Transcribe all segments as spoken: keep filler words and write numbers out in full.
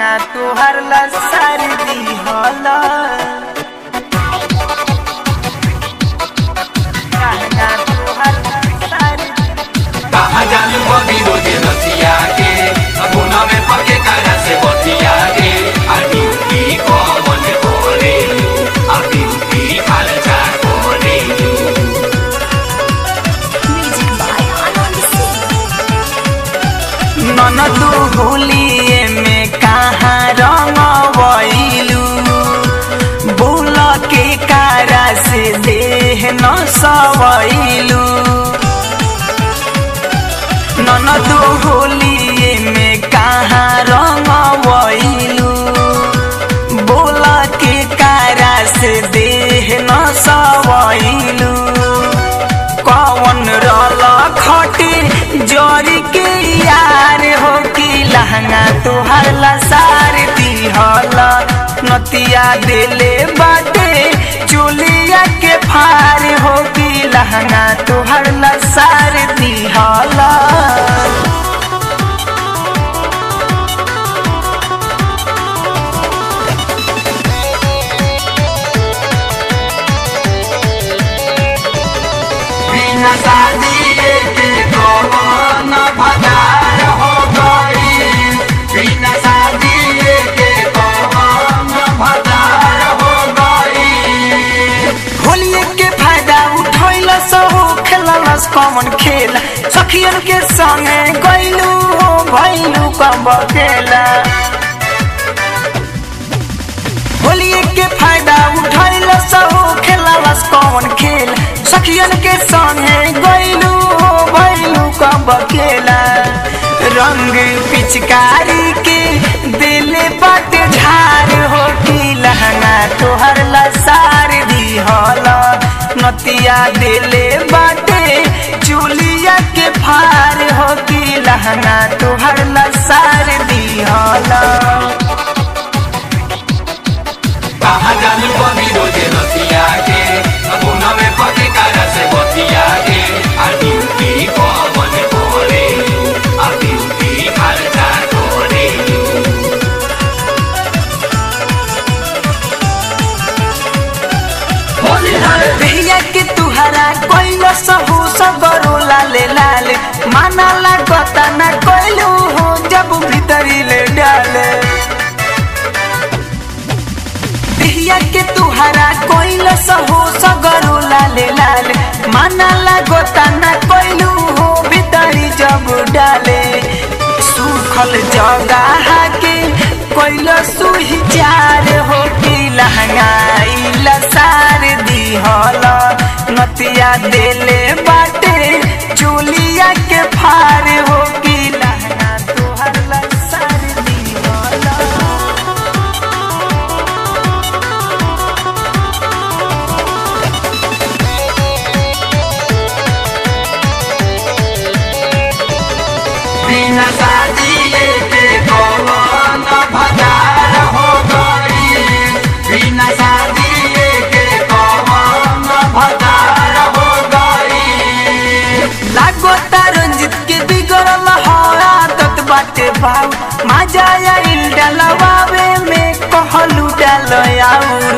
लहंगा तुहर लसार दिहला लहंगा तुहर लसार कहाँ जालू बबी रोजे रसिया के अबुना में पके करा से बतिया के आ ड्यूटी कौन करे आ ड्यूटी खर्चा करे ननदू होलिए में कहाँ रंगवैलू बोल के कारा से देह न सवैलू ननदू होलिए में कहाँ रंगवैलू बोल के कारा से देह न सवैलू कौन रल खटे जोरी के यार हो कि लहंगा तुहर लसार दिहला नतिया दिले बाटे चोलिया के फार हो कि लहंगा तुहर लसार दिहला बिना शादी के कौन भगार हो गई बिना शादी के कौन भगार हो गई होलिए के फायदा उठैल सहु खेललस कौन खेल सखियन के संगे गइलू हो भइलू कब खेला होलिए के फायदा उठैल सहु खेललस कौन खेल सखियन के संगे गइलू हो भइलू कब खेला रंग पिचकारी के दिले बाटे झार हो कि लहंगा तोहर लसार दिहला नतिया दिले बाटे चोलिया के फार हो कि लहंगा तोहर लसार दिहला कहाँ जालू बबी रोजे रसिया के अबुना में पके करा से बतिया के आ ड्यूटी कौन करे आ ड्यूटी खर्चा करे भैया के तुहरा कोइलो सहु सगरो लाले लाल माना लागता ना कोइलू हो जब भीतरी ले डाले भैया के तुहरा कोइलो सहु सगरो लाले लाल माना लागता ना कोइलू हो भीतरी जब डाले सुखल जगह के कोइलो सुही चार हो कि लहंगा लसार दिहला नतिया दिले बाटे चोलिया के फार हो कि लहंगा तोहर लसार दिहला बिना शादी के कौन भगार हो गई बिना शादी के कौन भगार हो गई लागो रंजित के बिगड़ल हरा तत बाटे भाव मजा आइल डलवावे में कहलू डाल आउर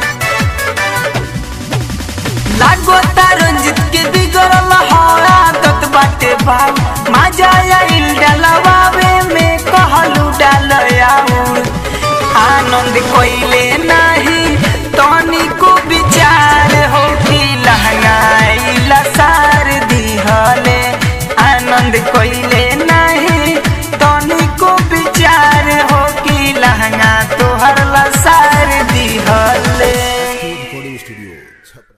लागो रंजित के बिगड़ल हरा तत बाटे भाव मजा आइल डलवावे में कहलू डाल आउर आनंद कोइले